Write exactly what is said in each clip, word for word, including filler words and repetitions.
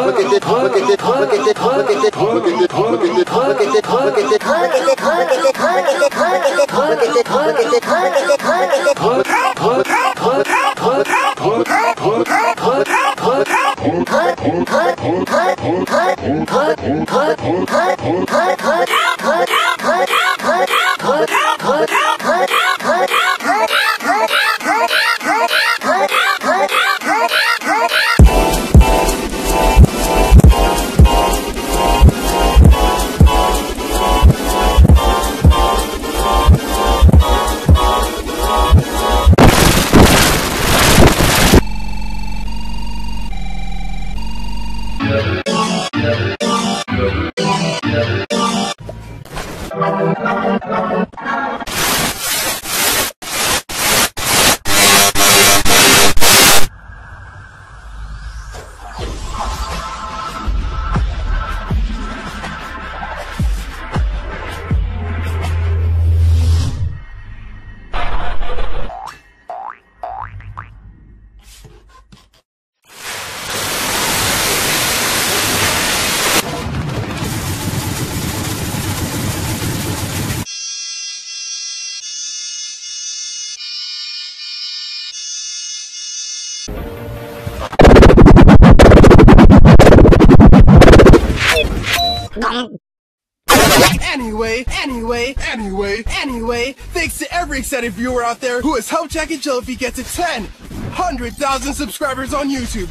Anyway, anyway, anyway, anyway, thanks to every excited viewer out there who has helped Jack and Jill if he gets to ten hundred thousand subscribers on YouTube.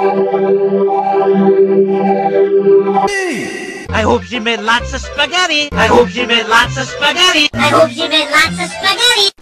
Hey! I hope she made lots of spaghetti. I hope she made lots of spaghetti. I hope she made lots of spaghetti.